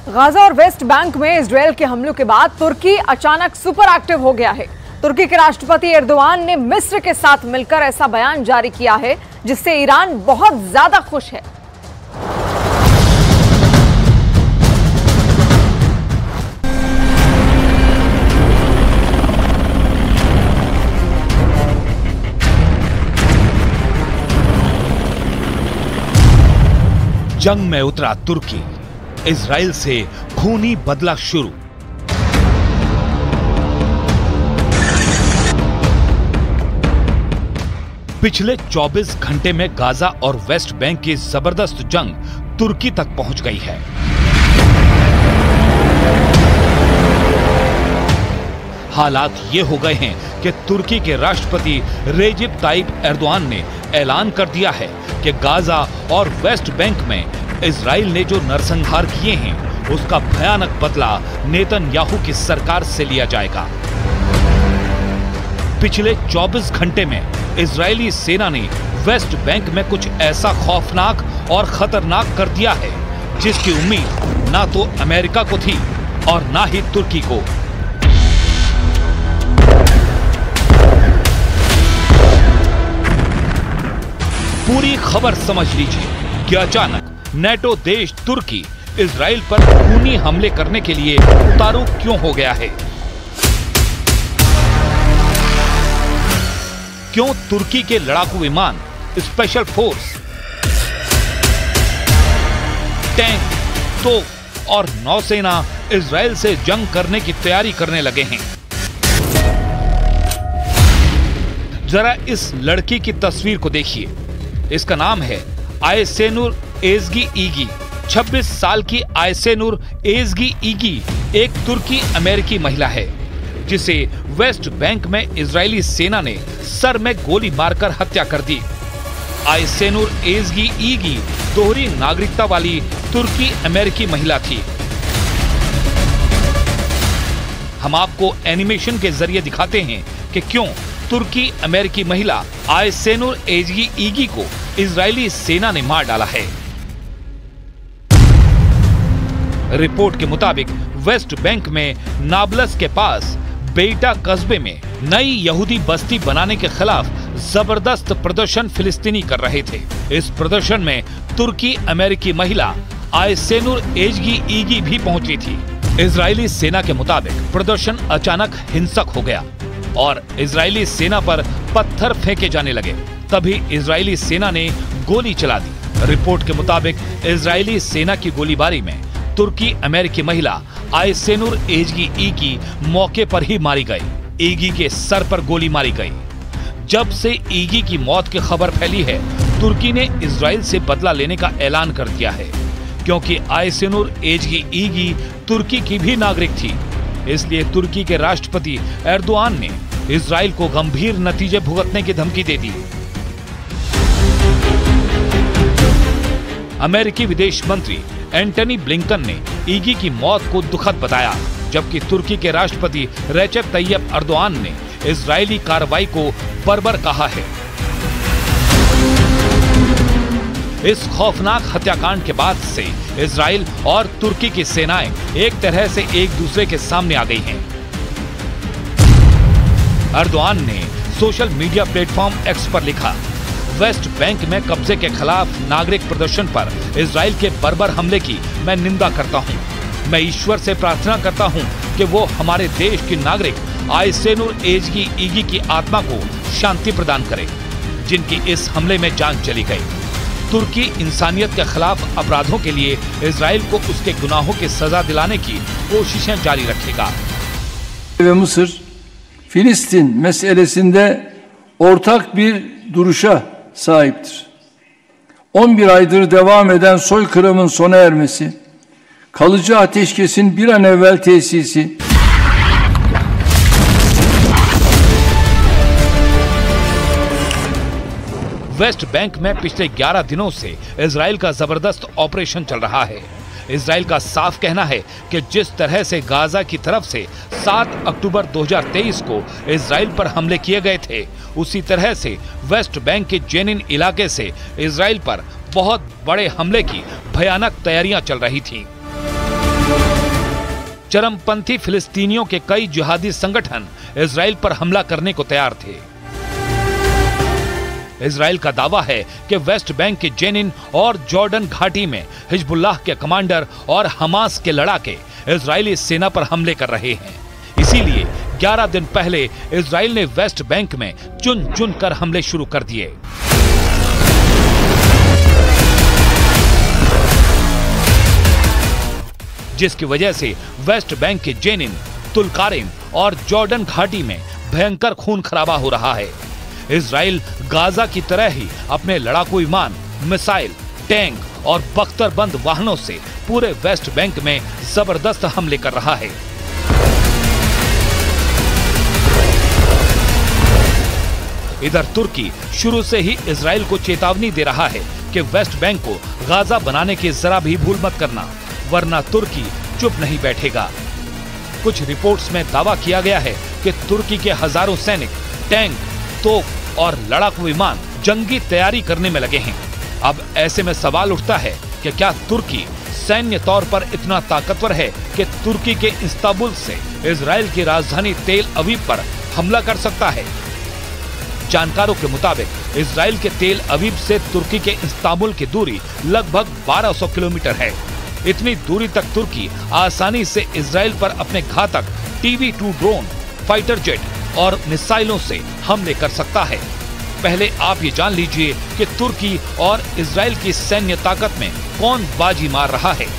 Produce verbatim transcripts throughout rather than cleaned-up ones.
Gaza और waste Bank में Israel के हमलों के बाद तुर्की अचानक सुपर एक्टिव हो गया है। तुर्की के राष्ट्रपति एर्दोआन ने मिस्र के साथ मिलकर ऐसा बयान जारी किया है जिससे ईरान बहुत ज्यादा खुश है। जंग में उतरा तुर्की, इजराइल से खूनी बदला शुरू। पिछले चौबीस घंटे में गाजा और वेस्ट बैंक की जबरदस्त जंग तुर्की तक पहुंच गई है। हालात ये हो गए हैं कि तुर्की के राष्ट्रपति रेजिप ताइप एर्दोआन ने ऐलान कर दिया है कि गाजा और वेस्ट बैंक में इजराइल ने जो नरसंहार किए हैं उसका भयानक बदला नेतन्याहू की सरकार से लिया जाएगा। पिछले चौबीस घंटे में इजरायली सेना ने वेस्ट बैंक में कुछ ऐसा खौफनाक और खतरनाक कर दिया है जिसकी उम्मीद ना तो अमेरिका को थी और ना ही तुर्की को। पूरी खबर समझ लीजिए कि अचानक नेटो देश तुर्की इजराइल पर खूनी हमले करने के लिए उतारू क्यों हो गया है। क्यों तुर्की के लड़ाकू विमान, स्पेशल फोर्स, टैंक, तोप और नौसेना इजराइल से जंग करने की तैयारी करने लगे हैं। जरा इस लड़की की तस्वीर को देखिए। इसका नाम है आयसेनुर एजगी ईगी। छब्बीस साल की आयसेनुर एजगी ईगी एक तुर्की अमेरिकी महिला है जिसे वेस्ट बैंक में इजरायली सेना ने सर में गोली मारकर हत्या कर दी। आयसेनुर एजगी ईगी दोहरी नागरिकता वाली तुर्की अमेरिकी महिला थी। हम आपको एनिमेशन के जरिए दिखाते हैं कि क्यों तुर्की अमेरिकी महिला आयसेनुर एजगी ईगी को इजरायली सेना ने मार डाला है। रिपोर्ट के मुताबिक वेस्ट बैंक में नाबलस के पास बेटा कस्बे में नई यहूदी बस्ती बनाने के खिलाफ जबरदस्त प्रदर्शन फिलिस्तीनी कर रहे थे। इस प्रदर्शन में तुर्की अमेरिकी महिला आयसेनुर एजगी ईगी भी पहुंची थी। इजरायली सेना के मुताबिक प्रदर्शन अचानक हिंसक हो गया और इजरायली सेना पर पत्थर फेंके जाने लगे। तभी इजरायली सेना ने गोली चला दी। रिपोर्ट के मुताबिक इजरायली सेना की गोलीबारी में तुर्की अमेरिकी महिला आयसेनुर एजगी ईगी मौके पर ही मारी गई। ईगी के सर पर गोली मारी गई। जब से ईगी की मौत की खबर फैली है, तुर्की ने इजराइल से बदला लेने का ऐलान कर दिया है। क्योंकि आयसेनुर एजगी ईगी तुर्की की भी नागरिक थी, इसलिए तुर्की के राष्ट्रपति एर्दोआन ने इजराइल को गंभीर नतीजे भुगतने की धमकी दे दी। अमेरिकी विदेश मंत्री एंटनी ब्लिंकन ने ईगी की मौत को दुखद बताया, जबकि तुर्की के राष्ट्रपति रेचेप तैयप एर्दोआन ने इजरायली कार्रवाई को बर्बर कहा है। इस खौफनाक हत्याकांड के बाद से इजराइल और तुर्की की सेनाएं एक तरह से एक दूसरे के सामने आ गई हैं। एर्दोआन ने सोशल मीडिया प्लेटफॉर्म एक्स पर लिखा, वेस्ट बैंक में कब्जे के खिलाफ नागरिक प्रदर्शन पर इजराइल के बर्बर हमले की मैं निंदा करता हूं। मैं ईश्वर से प्रार्थना करता हूं कि वो हमारे देश की नागरिक आयसेनुर एजगी ईगी की आत्मा को शांति प्रदान करे, जिनकी इस हमले में जान चली गई। तुर्की इंसानियत के खिलाफ अपराधों के लिए इजराइल को उसके गुनाहों की सजा दिलाने की कोशिशें जारी रखेगा। ve Mısır Filistin meselesinde ortak bir duruşa sahiptir. on bir aydır devam eden soykırımın sona ermesi, kalıcı ateşkesin bir an evvel tesisi, West Bank में पिछले ग्यारह दिनों से इजराइल का जबरदस्त ऑपरेशन चल रहा है। इजराइल का साफ कहना है कि जिस तरह से गाजा की तरफ से सात अक्टूबर दो हज़ार तेईस को इजराइल पर हमले किए गए थे, उसी तरह से वेस्ट बैंक के जेनिन इलाके से इजराइल पर बहुत बड़े हमले की भयानक तैयारियां चल रही थीं। चरमपंथी फिलिस्तीनियों के कई जिहादी संगठन इजराइल पर हमला करने को तैयार थे। इजराइल का दावा है कि वेस्ट बैंक के जेनिन और जॉर्डन घाटी में हिजबुल्लाह के कमांडर और हमास के लड़ाके इजरायली सेना पर हमले कर रहे हैं। इसीलिए ग्यारह दिन पहले इजराइल ने वेस्ट बैंक में चुन चुन कर हमले शुरू कर दिए। जिसकी वजह से वेस्ट बैंक के जेनिन, तुलकारिम और जॉर्डन घाटी में भयंकर खून खराबा हो रहा है। इजराइल गाजा की तरह ही अपने लड़ाकू विमान, मिसाइल, टैंक और बख्तरबंद वाहनों से पूरे वेस्ट बैंक में जबरदस्त हमले कर रहा है। इधर तुर्की शुरू से ही इजराइल को चेतावनी दे रहा है कि वेस्ट बैंक को गाजा बनाने की जरा भी भूल मत करना, वरना तुर्की चुप नहीं बैठेगा। कुछ रिपोर्ट्स में दावा किया गया है कि तुर्की के हजारों सैनिक, टैंक, तोप और लड़ाकू विमान जंगी तैयारी करने में लगे हैं। अब ऐसे में सवाल उठता है कि क्या तुर्की सैन्य तौर पर इतना ताकतवर है कि तुर्की के इस्तांबुल से इजराइल की राजधानी तेल अवीव पर हमला कर सकता है। जानकारों के मुताबिक इजराइल के तेल अवीव से तुर्की के इस्तांबुल की दूरी लगभग बारह सौ किलोमीटर है। इतनी दूरी तक तुर्की आसानी से इजराइल पर अपने घातक T V two drone, fighter jet और मिसाइलों से हमले कर सकता है। पहले आप ये जान लीजिए कि तुर्की और इजराइल की सैन्य ताकत में कौन बाजी मार रहा है।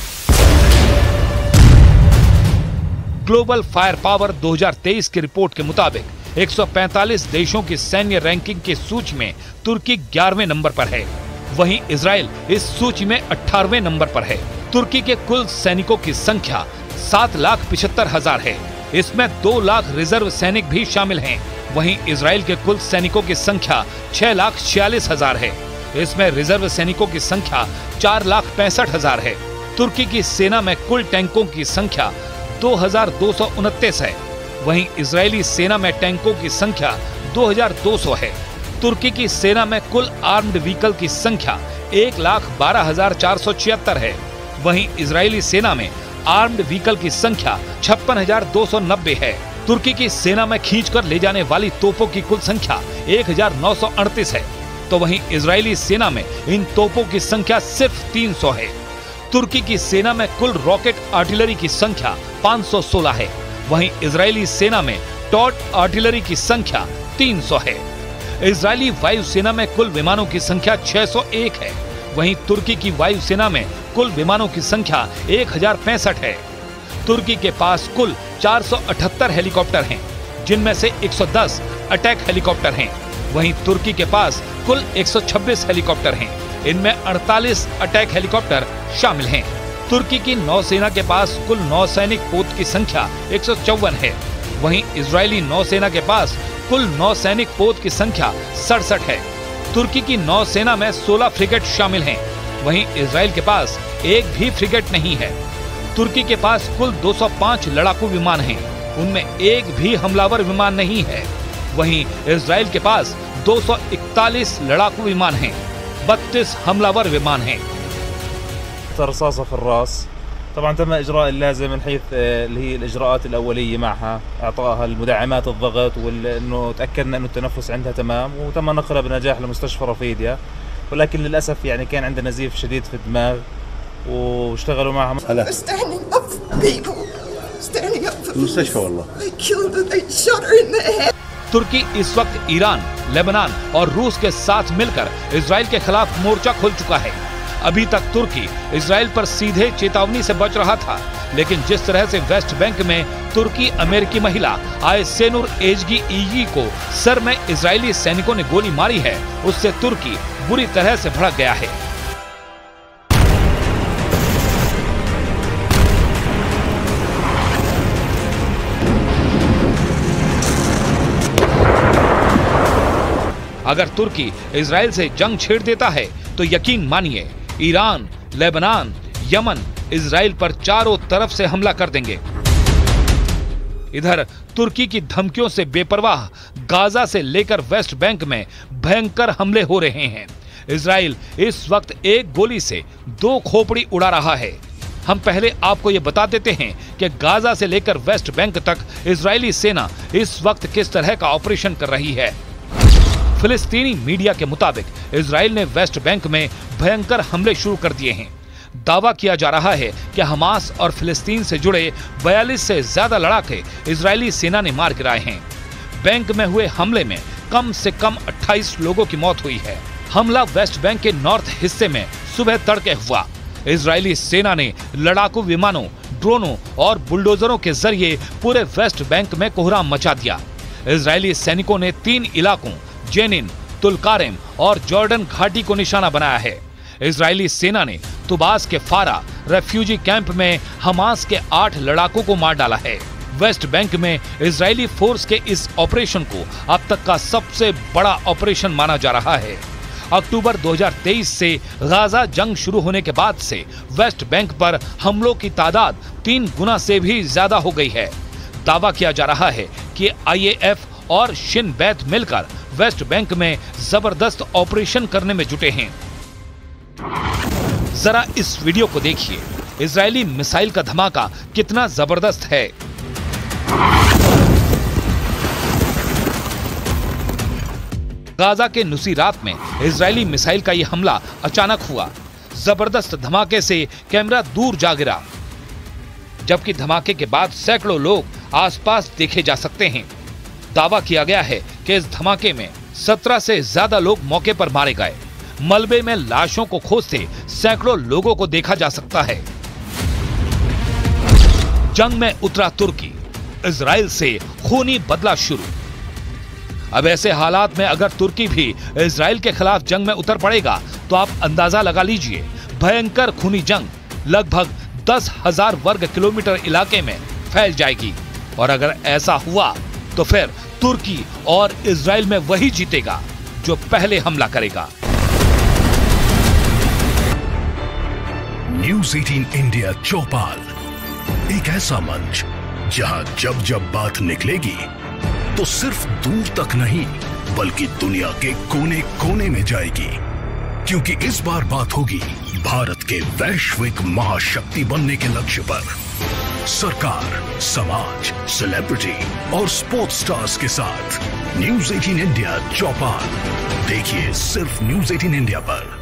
ग्लोबल फायर पावर दो हज़ार तेईस की रिपोर्ट के मुताबिक एक सौ पैंतालीस देशों की सैन्य रैंकिंग की सूची में तुर्की ग्यारहवें नंबर पर है। वहीं इजराइल इस सूची में अठारहवें नंबर पर है। तुर्की के कुल सैनिकों की संख्या सात लाख पिछहत्तर हजार है। इसमें दो लाख रिजर्व सैनिक भी शामिल हैं। वहीं इजराइल के कुल सैनिकों की संख्या छह लाख छियालीस हजार है। इसमें रिजर्व सैनिकों की संख्या चार लाख पैंसठ हजार है। तुर्की की सेना में कुल टैंकों की संख्या दो हजार दो सौ उनतीस है। वहीं इजरायली सेना में टैंकों की संख्या दो हजार दो सौ है। तुर्की की सेना में कुल आर्म्ड व्हीकल की संख्या एक लाख बारह हजार चार सौ छिहत्तर है। वहीं इजरायली सेना में आर्म्ड व्हीकल की संख्या छप्पन हजार दो सौ नब्बे है। तुर्की की सेना में खींचकर ले जाने वाली तोपों की कुल संख्या एक हजार नौ सौ अड़तीस है, तो वहीं इजरायली सेना में इन तोपों की संख्या सिर्फ तीन सौ है। तुर्की की सेना में कुल रॉकेट आर्टिलरी की संख्या पाँच सौ सोलह है। वहीं इजरायली सेना में टॉट आर्टिलरी की संख्या तीन सौ है। इजरायली वायुसेना में कुल विमानों की संख्या छह सौ एक है। वहीं तुर्की की वायुसेना में कुल विमानों की संख्या एक हजार पैंसठ है। तुर्की के पास कुल चार सौ अठहत्तर हेलीकॉप्टर हैं, जिनमें से एक सौ दस अटैक हेलीकॉप्टर हैं। वहीं तुर्की के पास कुल एक सौ छब्बीस हेलीकॉप्टर हैं। इनमें अड़तालीस अटैक हेलीकॉप्टर शामिल हैं। तुर्की की नौसेना के पास कुल नौसैनिक पोत की संख्या एक सौ चौवन है। वहीं इजरायली नौसेना के पास कुल नौसैनिक पोत की संख्या सड़सठ है। तुर्की की नौसेना में सोलह फ्रिगेट शामिल हैं। वहीं इजराइल के पास एक भी फ्रिगेट नहीं है। तुर्की के पास कुल दो सौ पाँच लड़ाकू विमान हैं। उनमें एक भी हमलावर विमान नहीं है। वहीं इजराइल के पास दो सौ इकतालीस लड़ाकू विमान हैं, बत्तीस हमलावर विमान हैं। رصاصة في الراس. طبعا تم إجراء اللازم من حيث اللي هي الإجراءات الأولية معها، إعطائها المدعمات الضغط، وإنه تأكدنا إنه التنفس عندها تمام، وتم نقلها بنجاح لمستشفى رفيديا. ولكن للأسف يعني كان عندها نزيف شديد في الدماغ واشتغلوا معها. Standing up for people, standing up for المستشفى والله. They killed her, they shot her in the head. तुर्की इस वक्त ईरान, लेबनान और रूस के साथ मिलकर इजराइल के खिलाफ मोर्चा खोल चुका है। अभी तक तुर्की इजराइल पर सीधे चेतावनी से बच रहा था, लेकिन जिस तरह से वेस्ट बैंक में तुर्की अमेरिकी महिला आयसेनुर एजगी ईगी को सर में इजरायली सैनिकों ने गोली मारी है, उससे तुर्की बुरी तरह से भड़क गया है। अगर तुर्की इजराइल से जंग छेड़ देता है तो यकीन मानिए ईरान, लेबनान, यमन इजराइल पर चारों तरफ से हमला कर देंगे। इधर तुर्की की धमकियों से बेपरवाह गाजा से लेकर वेस्ट बैंक में भयंकर हमले हो रहे हैं। इजराइल इस वक्त एक गोली से दो खोपड़ी उड़ा रहा है। हम पहले आपको ये बता देते हैं कि गाजा से लेकर वेस्ट बैंक तक इजरायली सेना इस वक्त किस तरह का ऑपरेशन कर रही है। फिलिस्तीनी मीडिया के मुताबिक इजराइल ने वेस्ट बैंक में भयंकर हमले शुरू कर दिए हैं। दावा किया जा रहा है कि हमास और फिलिस्तीन से जुड़े बयालीस से ज्यादा लड़ाके इजरायली सेना ने मार गिराए हैं। बैंक में हुए हमले में कम से कम अट्ठाईस लोगों की मौत हुई है। हमला वेस्ट बैंक के नॉर्थ हिस्से में सुबह तड़के हुआ। इजरायली सेना ने लड़ाकू विमानों, ड्रोनों और बुलडोजरों के जरिए पूरे वेस्ट बैंक में कोहराम मचा दिया। इजरायली सैनिकों ने तीन इलाकों जेनिन, तुलकारेम और जॉर्डन घाटी को निशाना बनाया है। इजरायली सेना ने तुबास के फारा रेफ्यूजी कैंप में हमास के आठ लड़ाकों को मार डाला है। वेस्ट बैंक में इजरायली फोर्स के इस ऑपरेशन को अब तक का सबसे बड़ा ऑपरेशन माना जा रहा है। अक्टूबर दो हज़ार तेईस से गाजा जंग शुरू होने के बाद से वेस्ट बैंक पर हमलों की तादाद तीन गुना से भी ज्यादा हो गई है। दावा किया जा रहा है कि आई ए एफ और शिन बैत मिलकर वेस्ट बैंक में जबरदस्त ऑपरेशन करने में जुटे हैं। जरा इस वीडियो को देखिए, इजरायली मिसाइल का धमाका कितना जबरदस्त है। गाजा के नुसीरात में इजरायली मिसाइल का यह हमला अचानक हुआ। जबरदस्त धमाके से कैमरा दूर जा गिरा, जबकि धमाके के बाद सैकड़ों लोग आसपास देखे जा सकते हैं। दावा किया गया है कि इस धमाके में सत्रह से ज्यादा लोग मौके पर मारे गए। मलबे में लाशों को खोजते सैकड़ों लोगों को देखा जा सकता है। जंग में उतरा तुर्की, इजराइल से खूनी बदला शुरू। अब ऐसे हालात में अगर तुर्की भी इजराइल के खिलाफ जंग में उतर पड़ेगा तो आप अंदाजा लगा लीजिए, भयंकर खूनी जंग लगभग दस हजार वर्ग किलोमीटर इलाके में फैल जाएगी। और अगर ऐसा हुआ तो फिर तुर्की और इजराइल में वही जीतेगा जो पहले हमला करेगा। न्यूज़ अठारह इंडिया चौपाल, एक ऐसा मंच जहां जब जब बात निकलेगी तो सिर्फ दूर तक नहीं बल्कि दुनिया के कोने कोने में जाएगी, क्योंकि इस बार बात होगी भारत के वैश्विक महाशक्ति बनने के लक्ष्य पर। सरकार, समाज, सेलिब्रिटी और स्पोर्ट्स स्टार्स के साथ न्यूज़ अठारह इंडिया चौपाल देखिए सिर्फ न्यूज़ अठारह इंडिया पर।